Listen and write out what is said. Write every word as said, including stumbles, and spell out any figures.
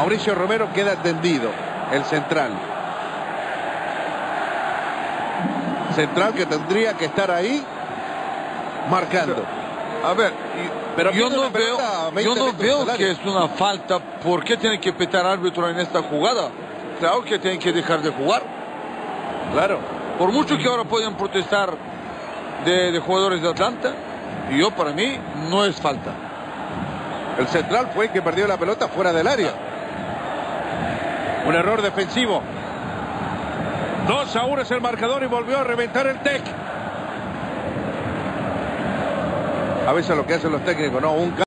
Mauricio Romero queda tendido, el central. Central que tendría que estar ahí marcando. A ver, pero yo no veo, yo no veo que es una falta. ¿Por qué tiene que pitar árbitro en esta jugada? Claro que tiene que dejar de jugar. Claro. Por mucho que ahora puedan protestar de, de jugadores de Atlanta, yo para mí no es falta. El central fue el que perdió la pelota fuera del área. Un error defensivo. dos a uno es el marcador y volvió a reventar el Tec. A veces lo que hacen los técnicos, ¿no? Un